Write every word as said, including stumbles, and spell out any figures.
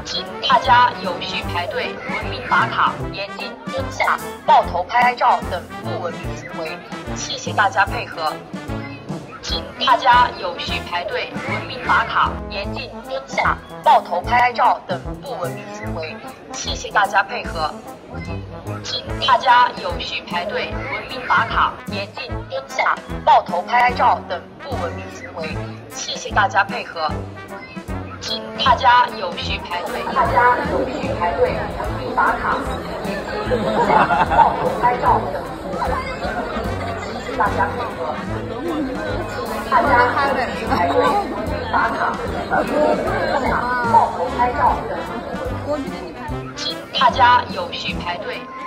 请大家有序排队、文明打卡、严禁蹲下、抱头拍照等不文明行为，谢谢大家配合。请大家有序排队、文明打卡、严禁蹲下、抱头拍照等不文明行为，谢谢大家配合。请大家有序排队、文明打卡、严禁蹲下、抱头拍照等不文明行为，谢谢大家配合。请大家有序排队，大家有序排队，文明打卡，严禁蹲下、抱头拍照等不文明行为，谢谢大家配合。大家有序排队，文明打卡，严禁蹲下、抱头拍照等不文明行为，请大家有序排队。